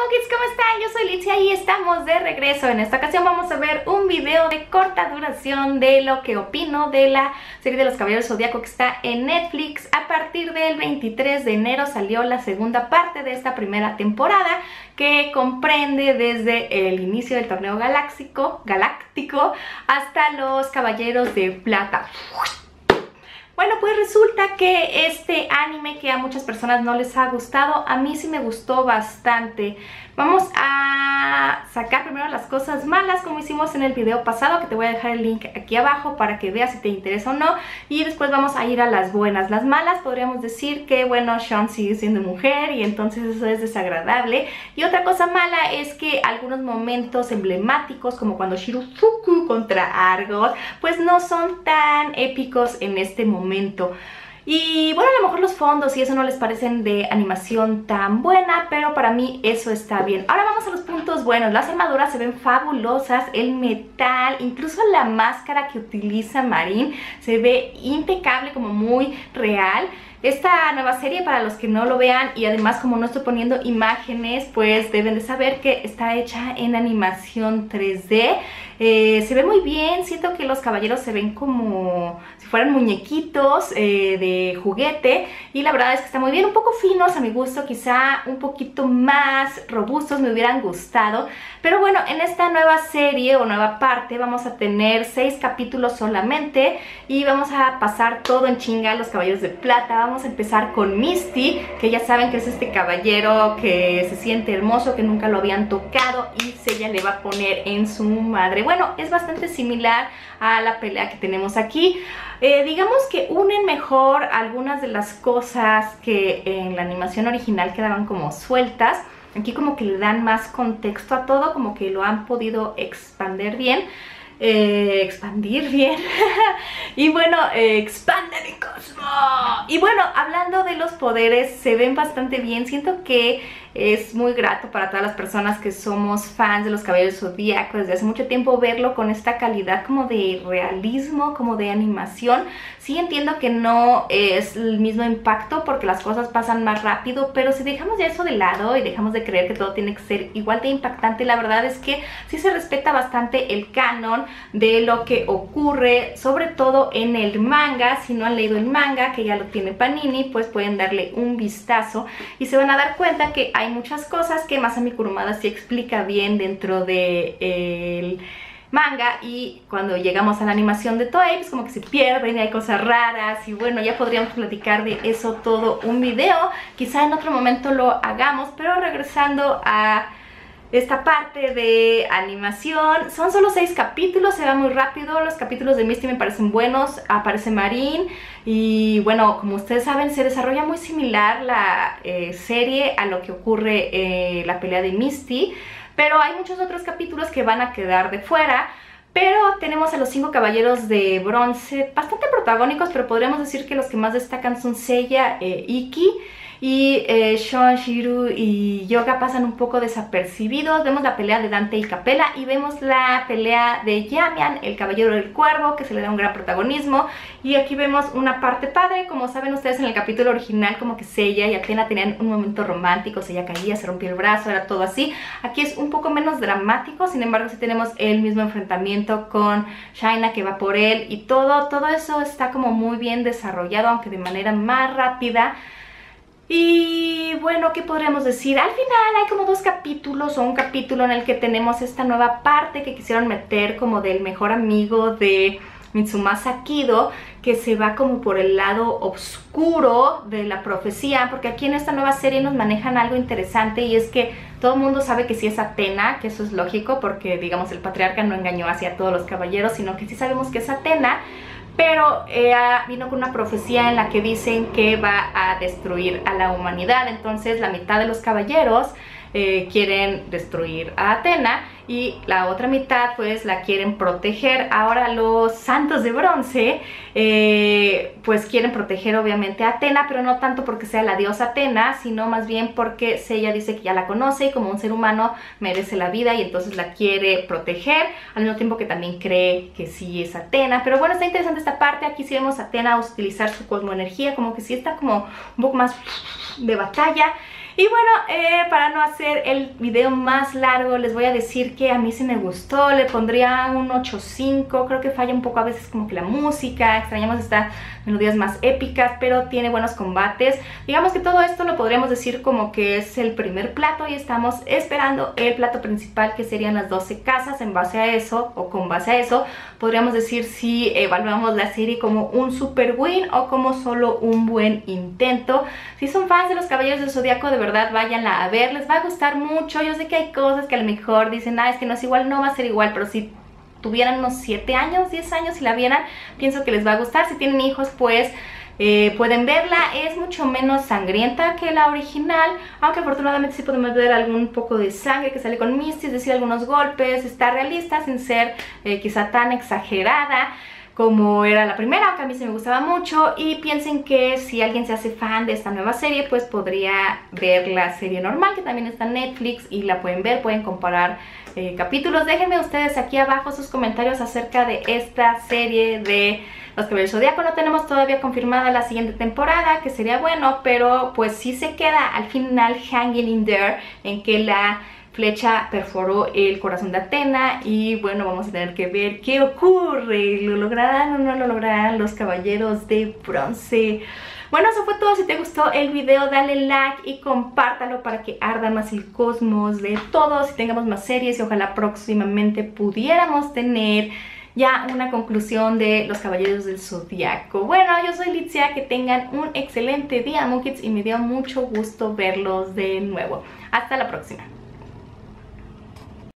Kids, ¿cómo están? Yo soy Litzia y estamos de regreso. En esta ocasión vamos a ver un video de corta duración de lo que opino de la serie de los Caballeros Zodíaco que está en Netflix. A partir del 23 de enero salió la segunda parte de esta primera temporada, que comprende desde el inicio del torneo galáctico hasta los Caballeros de Plata. Bueno, pues resulta que este anime, que a muchas personas no les ha gustado, a mí sí me gustó bastante. Vamos a sacar primero las cosas malas, como hicimos en el video pasado, que te voy a dejar el link aquí abajo para que veas si te interesa o no. Y después vamos a ir a las buenas. Las malas podríamos decir que, bueno, Sean sigue siendo mujer y entonces eso es desagradable. Y otra cosa mala es que algunos momentos emblemáticos, como cuando Shirofuku contra Argot, pues no son tan épicos en este momento. Y bueno, a lo mejor los fondos y eso no les parecen de animación tan buena, pero para mí eso está bien. Ahora vamos a los puntos buenos. Las armaduras se ven fabulosas, el metal, incluso la máscara que utiliza Marin se ve impecable, como muy real. Esta nueva serie, para los que no lo vean, y además como no estoy poniendo imágenes, pues deben de saber que está hecha en animación 3D. Se ve muy bien, siento que los caballeros se ven como si fueran muñequitos de juguete, y la verdad es que está muy bien, un poco finos a mi gusto, quizá un poquito más robustos me hubieran gustado. Pero bueno, en esta nueva serie o nueva parte vamos a tener 6 capítulos solamente y vamos a pasar todo en chinga a los Caballeros de Plata. Vamos a empezar con Misty, que ya saben que es este caballero que se siente hermoso, que nunca lo habían tocado, y Seiya le va a poner en su madre. Bueno, es bastante similar a la pelea que tenemos aquí. Digamos que unen mejor algunas de las cosas que en la animación original quedaban como sueltas. Aquí como que le dan más contexto a todo, como que lo han podido expandir bien. Y bueno, expande mi cosmo. Y bueno, hablando de los poderes, se ven bastante bien. Siento que es muy grato para todas las personas que somos fans de los Caballeros Zodíaco desde hace mucho tiempo verlo con esta calidad como de realismo, como de animación. Sí entiendo que no es el mismo impacto porque las cosas pasan más rápido, pero si dejamos ya eso de lado y dejamos de creer que todo tiene que ser igual de impactante, la verdad es que sí se respeta bastante el canon de lo que ocurre, sobre todo en el manga. Si no han leído el manga, que ya lo tiene Panini, pues pueden darle un vistazo y se van a dar cuenta que hay muchas cosas que Masami Kurumada sí explica bien dentro del manga, y cuando llegamos a la animación de Toei pues como que se pierden y hay cosas raras. Y bueno, ya podríamos platicar de eso todo un video, quizá en otro momento lo hagamos. Pero regresando a esta parte de animación, son solo 6 capítulos, se va muy rápido. Los capítulos de Misty me parecen buenos, aparece Marin y bueno, como ustedes saben, se desarrolla muy similar la serie a lo que ocurre en la pelea de Misty, pero hay muchos otros capítulos que van a quedar de fuera. Pero tenemos a los 5 caballeros de bronce, bastante protagónicos, pero podríamos decir que los que más destacan son Seiya, Ikki, y Sean, Shiru y Yoga pasan un poco desapercibidos. Vemos la pelea de Dante y Capella y vemos la pelea de Yamian, el caballero del cuervo, que se le da un gran protagonismo. Y aquí vemos una parte padre. Como saben ustedes, en el capítulo original como que Seiya y Athena tenían un momento romántico, Seiya caía, se rompió el brazo, era todo así. Aquí es un poco menos dramático, sin embargo sí tenemos el mismo enfrentamiento con Shaina, que va por él, y todo eso está como muy bien desarrollado, aunque de manera más rápida. Y bueno, ¿qué podríamos decir? Al final hay como 2 capítulos o un capítulo en el que tenemos esta nueva parte que quisieron meter como del mejor amigo de Mitsumasa Kido, que se va como por el lado oscuro de la profecía, porque aquí en esta nueva serie nos manejan algo interesante, y es que todo el mundo sabe que sí es Athena, que eso es lógico porque digamos el patriarca no engañó hacia todos los caballeros, sino que sí sabemos que es Athena. Pero vino con una profecía en la que dicen que va a destruir a la humanidad. Entonces la mitad de los caballeros quieren destruir a Athena y la otra mitad pues la quieren proteger. Ahora los santos de bronce pues quieren proteger obviamente a Athena, pero no tanto porque sea la diosa Athena, sino más bien porque Seiya dice que ya la conoce y como un ser humano merece la vida, y entonces la quiere proteger, al mismo tiempo que también cree que sí es Athena. Pero bueno, está interesante esta parte. Aquí sí vemos a Athena utilizar su cosmoenergía, como que sí está como un poco más de batalla. Y bueno, para no hacer el video más largo, les voy a decir que a mí sí me gustó. Le pondría un 8.5. Creo que falla un poco a veces como que la música. Extrañamos estas melodías más épicas, pero tiene buenos combates. Digamos que todo esto lo podríamos decir como que es el primer plato y estamos esperando el plato principal, que serían las 12 casas. En base a eso, o con base a eso, podríamos decir si evaluamos la serie como un super win o como solo un buen intento. Si son fans de los Caballeros del Zodiaco, de verdad váyanla a ver, les va a gustar mucho. Yo sé que hay cosas que a lo mejor dicen, es que no es igual, no va a ser igual, pero si tuvieran unos 7 años, 10 años y la vieran, pienso que les va a gustar. Si tienen hijos, pues pueden verla. Es mucho menos sangrienta que la original, aunque afortunadamente sí podemos ver algún poco de sangre que sale con Misty, es decir, algunos golpes. Está realista sin ser quizá tan exagerada como era la primera, aunque a mí sí me gustaba mucho. Y piensen que si alguien se hace fan de esta nueva serie, pues podría ver la serie normal, que también está en Netflix, y la pueden ver, pueden comparar capítulos. Déjenme ustedes aquí abajo sus comentarios acerca de esta serie de Los Caballeros del Zodiaco. No tenemos todavía confirmada la siguiente temporada, que sería bueno, pero pues sí se queda al final hanging in there, en que la flecha perforó el corazón de Athena. Y bueno, vamos a tener que ver qué ocurre. ¿Lo lograrán o no lo lograrán los Caballeros de Bronce? Bueno, eso fue todo. Si te gustó el video, dale like y compártalo para que arda más el cosmos de todos y tengamos más series, y ojalá próximamente pudiéramos tener ya una conclusión de los Caballeros del Zodiaco. Bueno, yo soy Litzia, que tengan un excelente día, Mookids, y me dio mucho gusto verlos de nuevo. Hasta la próxima.